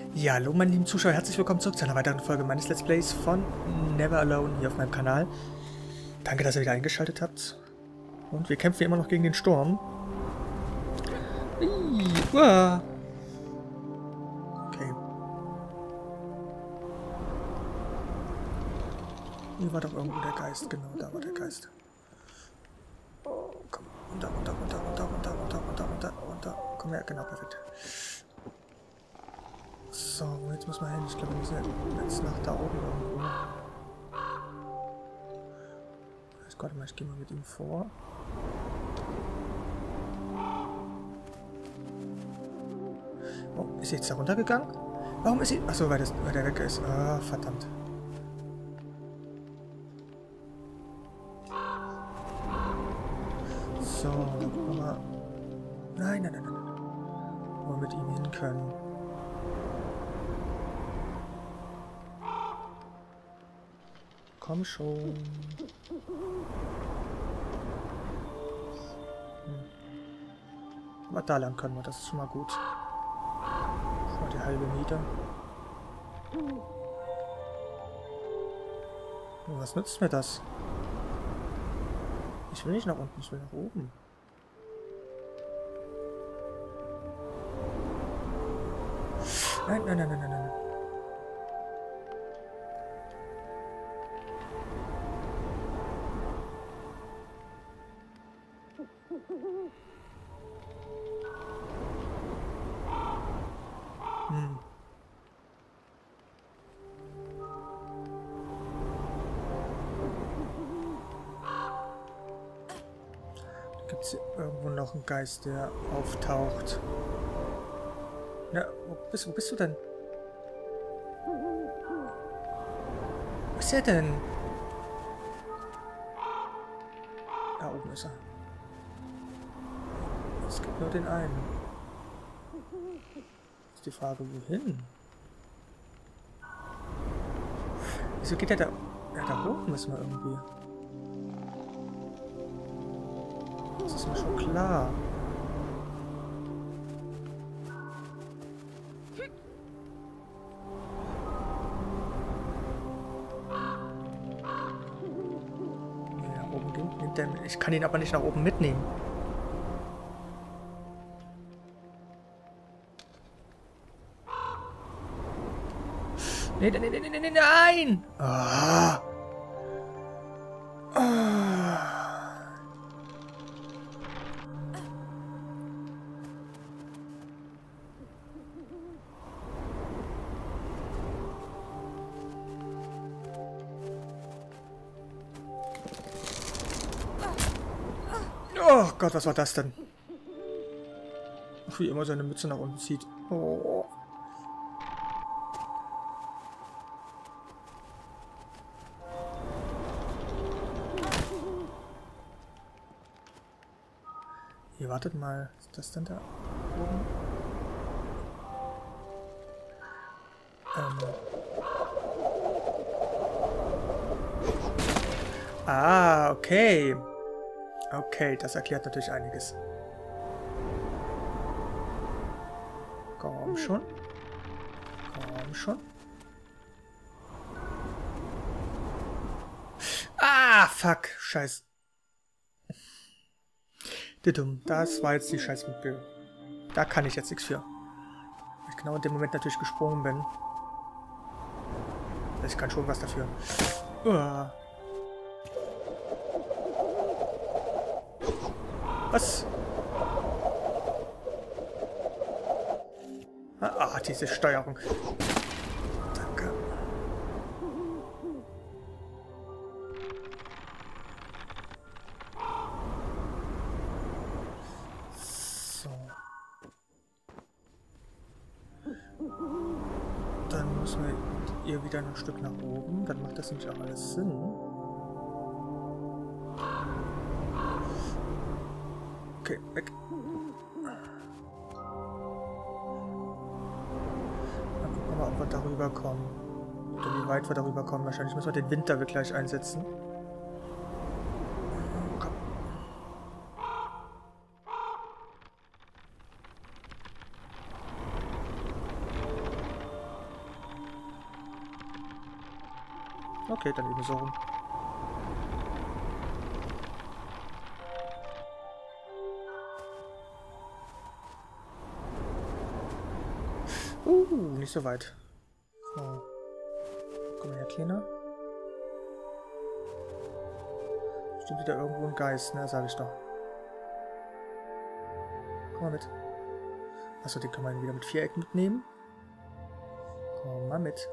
Ja, hallo meine lieben Zuschauer, herzlich willkommen zurück zu einer weiteren Folge meines Let's Plays von Never Alone hier auf meinem Kanal. Danke, dass ihr wieder eingeschaltet habt. Und wir kämpfen immer noch gegen den Sturm. Uah. Okay. Hier war doch irgendwo der Geist, genau, da war der Geist. Oh, komm, runter, runter, runter, runter, runter, runter, runter, runter, runter. Komm her, genau, perfekt. So, jetzt muss man hin. Ich glaube, wir müssen jetzt nach da oben irgendwo. Warte mal, ich gehe mal mit ihm vor. Oh, ist sie jetzt da runtergegangen? Warum ist sie... Achso, weil der weg ist. Ah, verdammt. So, dann gucken wir mal... Nein, nein, nein, nein. Wo wir mit ihm hin können. Komm schon. Aber da lang können wir, das ist schon mal gut. Schon mal die halbe Miete. Oh, was nützt mir das? Ich will nicht nach unten, ich will nach oben. Nein, nein, nein, nein, nein, nein. Gibt es irgendwo noch einen Geist, der auftaucht? Ja, wo bist du denn? Wo ist er denn? Da oben ist er. Es gibt nur den einen. Ist die Frage, wohin? Wieso geht er da? Ja, da hoch müssen wir irgendwie. Das ist mir schon klar. Nee, nach oben nimmt der, ich kann ihn aber nicht nach oben mitnehmen. Nee, nee, nee, nee, nee, nein! Ah. Ah. Oh Gott, was war das denn? Ach, wie immer seine Mütze nach unten zieht. Oh. Hier, wartet mal. Ist das denn da oben? Ah, okay. Okay, das erklärt natürlich einiges. Komm schon. Komm schon. Ah, fuck. Scheiß. Dumm. Das war jetzt die Scheißmittel. Da kann ich jetzt nichts für. Weil ich genau in dem Moment natürlich gesprungen bin. Ich kann schon was dafür. Uah. Was? Ah, diese Steuerung. Danke. So. Dann müssen wir ihr wieder ein Stück nach oben. Dann macht das nämlich auch alles Sinn. Okay, weg. Dann gucken wir mal, ob wir darüber kommen. Oder wie weit wir darüber kommen. Wahrscheinlich müssen wir den Winter gleich einsetzen. Komm. Okay, dann eben so rum. Nicht so weit. So. Komm mal her, Kleiner. Stimmt wieder irgendwo ein Geist, ne? Sag ich doch. Komm mal mit. Achso, den können wir wieder mit Viereck mitnehmen. Komm mal mit.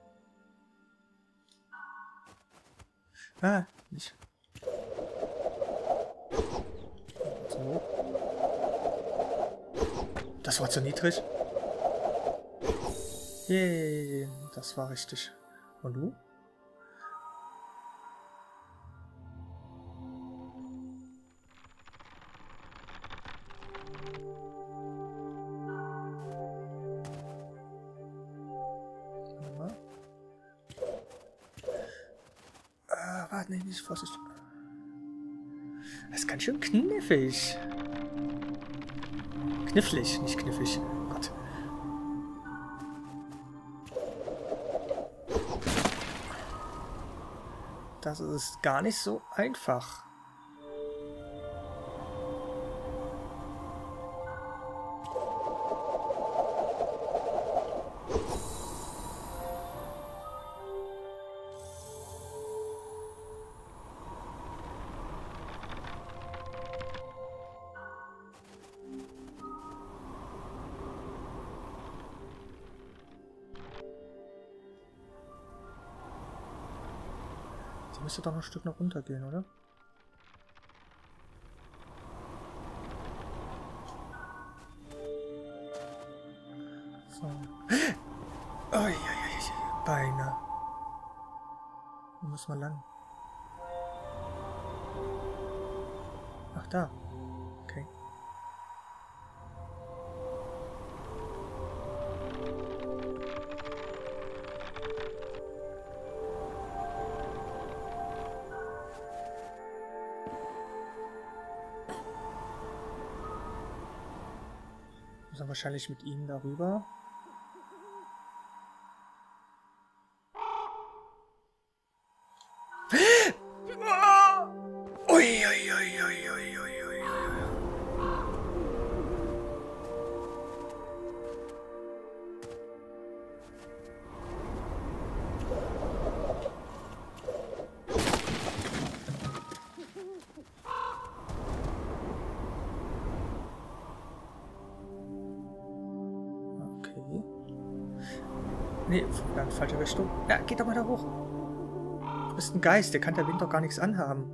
Ah, nicht. So. Das war zu niedrig. Yay, das war richtig. Und du? Warte, nee, nicht Vorsicht. Das ist ganz schön knifflig. Knifflig, nicht kniffig. Gott. Das ist gar nicht so einfach. Die müsste doch noch ein Stück noch runtergehen, oder? So. Oh, Beine. Wo müssen wir lang? Ach, da. Okay. Müssen wir wahrscheinlich mit ihm darüber. Nee, ganz falsche Richtung. Ja, geht doch mal da hoch. Du bist ein Geist, der kann der Wind doch gar nichts anhaben.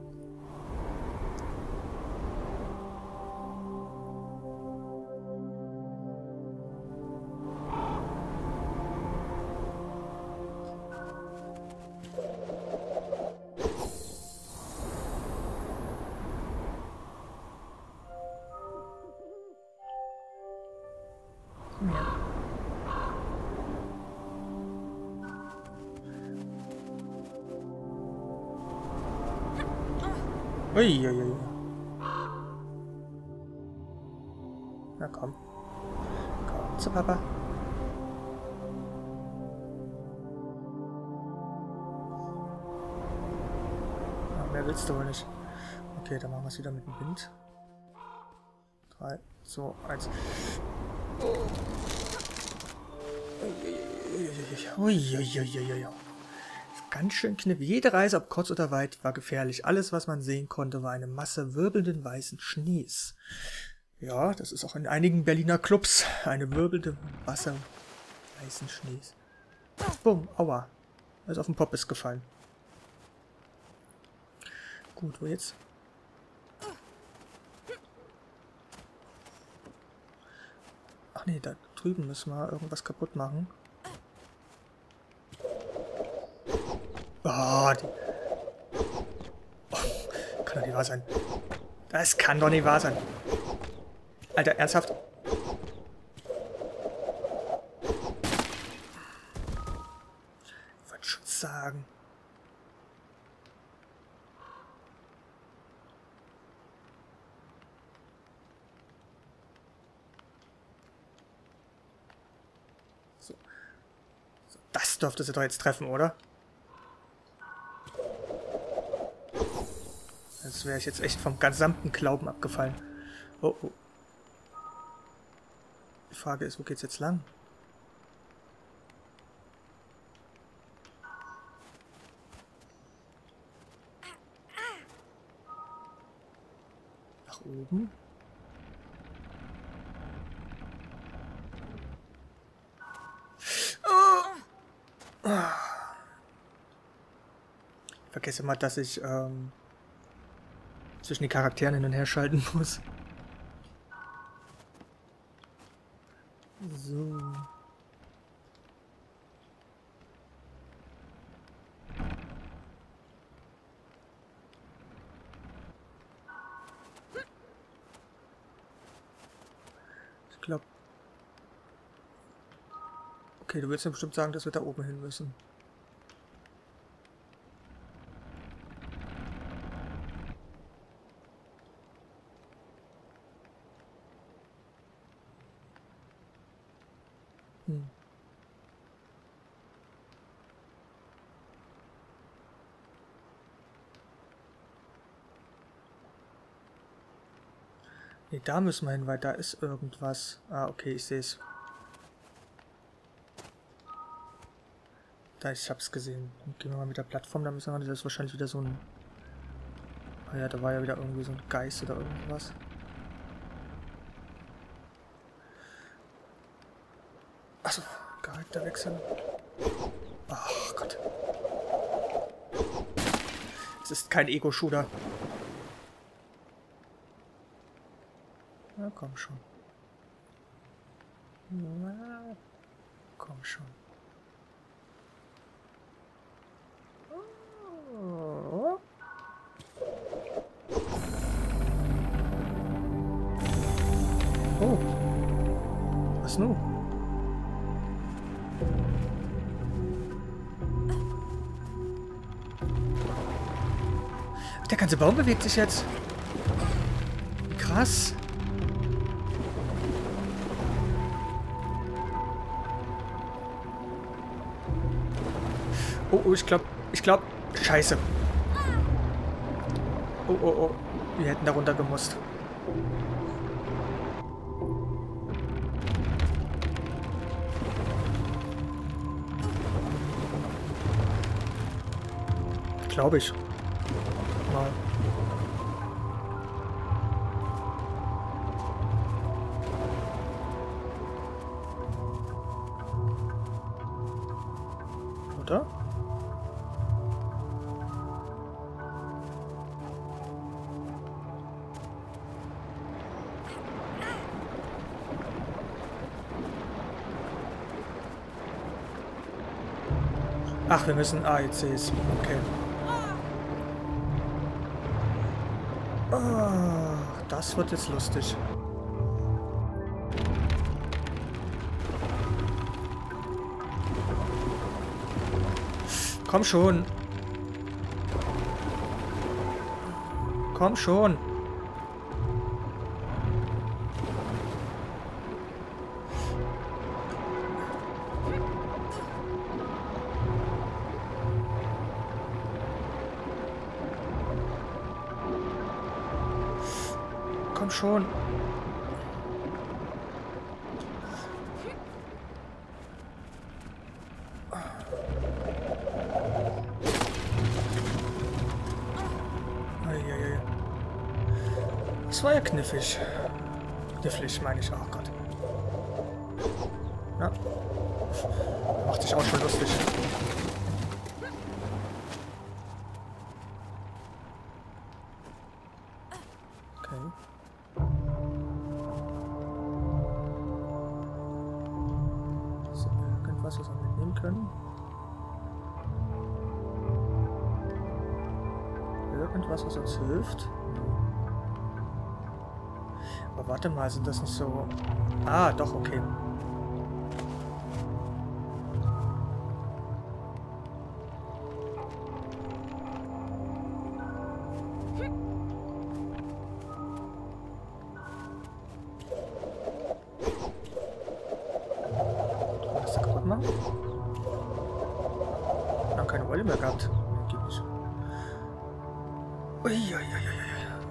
Komm her. Uiuiui. Na komm. Komm zu Papa. Ach, mehr willst du wohl nicht. Okay, dann machen wir es wieder mit dem Wind. 3, 2, 1. Uiuiuiui. Ganz schön knifflig. Jede Reise, ob kurz oder weit, war gefährlich. Alles, was man sehen konnte, war eine Masse wirbelnden weißen Schnees. Ja, das ist auch in einigen Berliner Clubs eine wirbelnde Masse weißen Schnees. Bumm, aua. Er ist auf den Poppes gefallen. Gut, wo jetzt? Ach nee, da drüben müssen wir irgendwas kaputt machen. Oh, kann doch nicht wahr sein. Das kann doch nicht wahr sein. Alter, ernsthaft? Ich wollte schon sagen. So. Das dürfte sie doch jetzt treffen, oder? Sonst wäre ich jetzt echt vom gesamten Glauben abgefallen. Oh, oh. Die Frage ist, wo geht's jetzt lang? Nach oben? Ich vergesse mal, dass ich zwischen den Charakteren hin und her schalten muss. So. Ich glaube. Okay, du willst mir bestimmt sagen, dass wir da oben hin müssen. Ne, da müssen wir hin, weil da ist irgendwas. Ah, okay, ich sehe es. Da, ich hab's gesehen. Dann gehen wir mal mit der Plattform, da müssen wir, das ist wahrscheinlich wieder so ein... Ah ja, da war ja wieder irgendwie so ein Geist oder irgendwas. Achso, Charakter wechseln. Ach Gott. Es ist kein Ego-Shooter. Na, komm schon. Na, komm schon. Oh. Was nun? Der ganze Baum bewegt sich jetzt. Krass. Oh, ich glaube, scheiße. Oh, oh, oh. Wir hätten da runter gemusst. Glaube ich. Mal. Oder? Ach, wir müssen... Ah, jetzt sehe ich es. Okay. Oh, das wird jetzt lustig. Komm schon. Komm schon. Komm schon. Eieiei. Das war ja knifflig. Knifflig meine ich. Oh Gott. Ja. Macht sich auch schon lustig. Okay. Ist irgendwas, was wir mitnehmen können? Irgendwas, was uns hilft? Aber warte mal, sind das nicht so... Ah, doch, okay. Was da kaputt machen? Wir haben keine Wolle mehr gehabt. Nee, geht nicht. Uiuiuiui.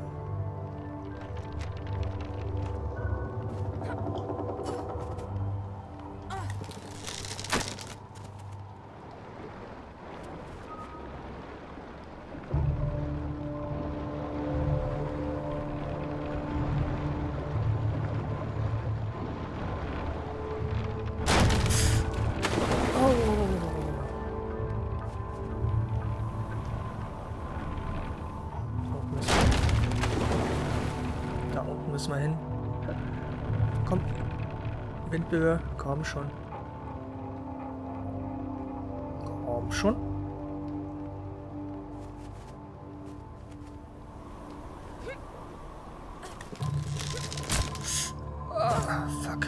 Da unten müssen wir hin. Komm. Windböe, komm schon. Komm schon. Ah, fuck.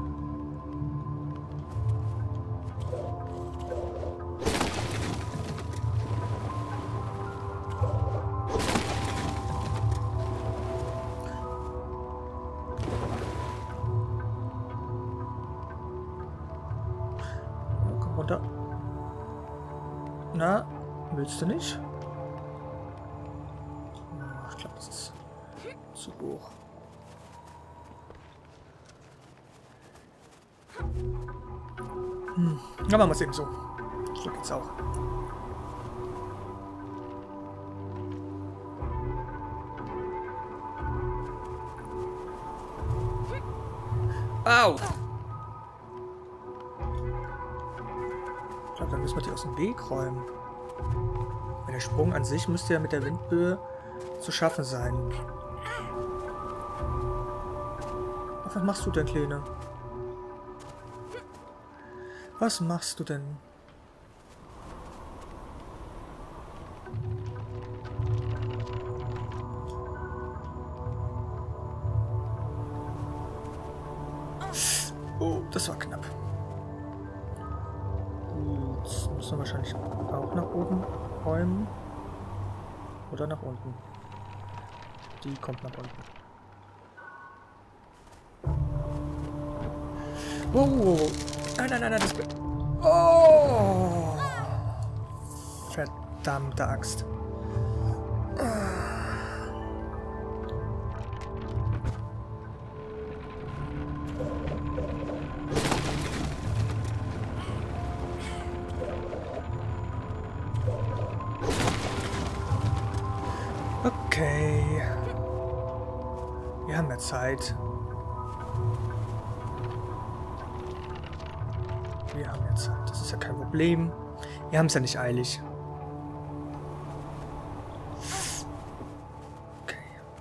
Komm runter. Na, willst du nicht? Ich glaube, das ist zu hoch. Ja, machen wir es eben so. So geht's auch. Au! Ich glaube, dann müssen wir die aus dem Weg räumen. Der Sprung an sich müsste ja mit der Windböe zu schaffen sein. Ach, was machst du denn, Kleine? Was machst du denn? Oh, das war knapp. Jetzt müssen wir wahrscheinlich auch nach oben räumen. Oder nach unten. Die kommt nach unten. Oh! Nein, nein, nein, nein, das... Oh! Verdammte Axt. Okay. Wir haben ja Zeit. Wir haben ja Zeit. Das ist ja kein Problem. Wir haben es ja nicht eilig. Okay.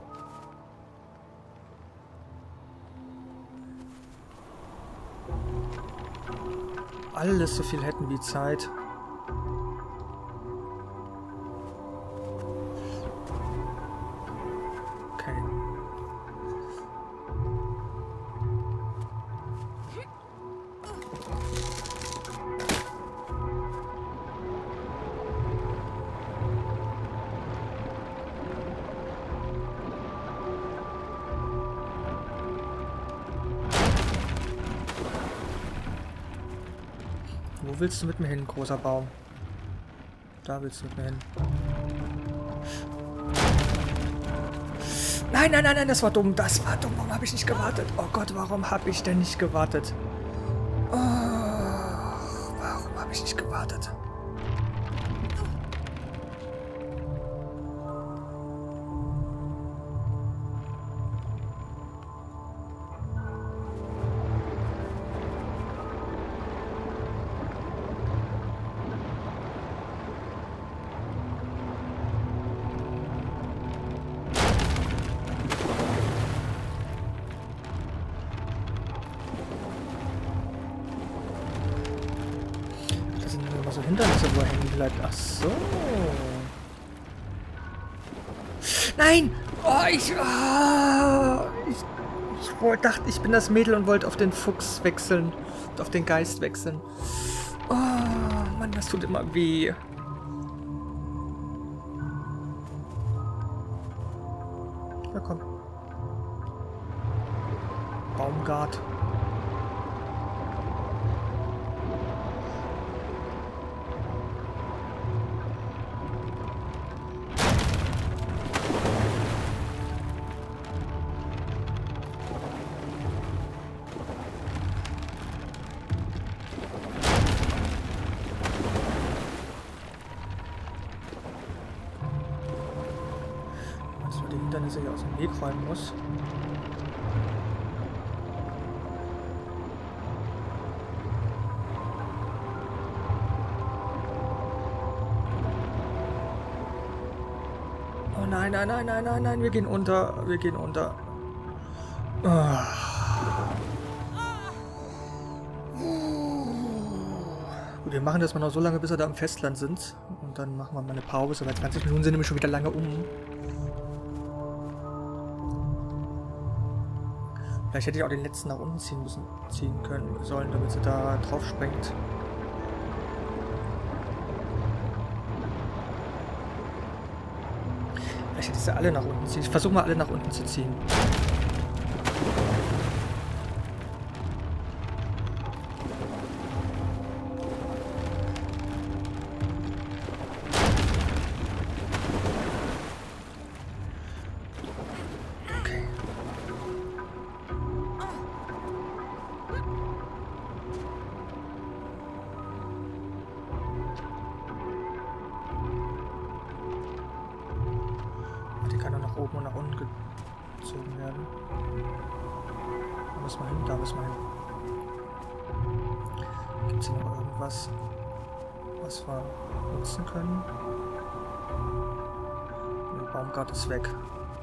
Alles so viel hätten wie Zeit. Okay. Wo willst du mit mir hin, großer Baum? Da willst du mit mir hin. Nein, nein, nein, nein, das war dumm. Das war dumm. Warum habe ich nicht gewartet? Oh Gott, warum habe ich denn nicht gewartet? Oh, warum habe ich nicht gewartet? So Hindernisse, wo er hängen bleibt. Ach so. Nein! Oh, ich dachte, ich bin das Mädel und wollte auf den Fuchs wechseln. Und auf den Geist wechseln. Oh, Mann, das tut immer weh. Ja, komm. Baumgart. Hindernisse hier aus dem Weg räumen muss. Oh nein, nein, nein, nein, nein, nein, wir gehen unter. Wir gehen unter. Ah. Gut, wir machen das mal noch so lange, bis wir da am Festland sind. Und dann machen wir mal eine Pause, weil 20 Minuten sind nämlich schon wieder lange um. Vielleicht hätte ich auch den letzten nach unten ziehen können sollen, damit sie da drauf springt. Vielleicht hätte ich sie alle nach unten ziehen. Ich versuche mal alle nach unten zu ziehen. Oben und nach unten gezogen werden. Da müssen wir hin, da müssen wir hin. Gibt es hier noch irgendwas, was wir nutzen können? Der Baumgart ist weg.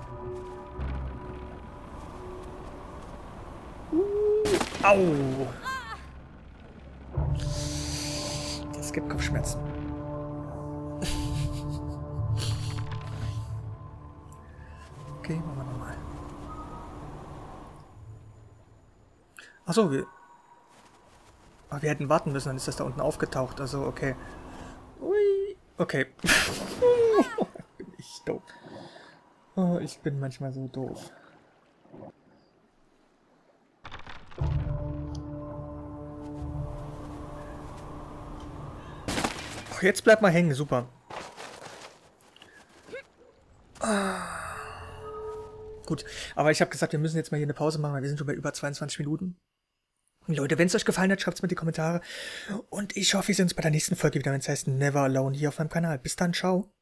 Au! Das gibt Kopfschmerzen. Okay, machen wir nochmal. Achso, wir hätten warten müssen, dann ist das da unten aufgetaucht. Also, okay. Ui, okay. Bin ich doof. Oh, ich bin manchmal so doof. Oh, jetzt bleibt mal hängen, super. Gut, aber ich habe gesagt, wir müssen jetzt mal hier eine Pause machen, weil wir sind schon bei über 22 Minuten. Leute, wenn es euch gefallen hat, schreibt es mir in die Kommentare. Und ich hoffe, wir sehen uns bei der nächsten Folge wieder, wenn es heißt Never Alone hier auf meinem Kanal. Bis dann, ciao.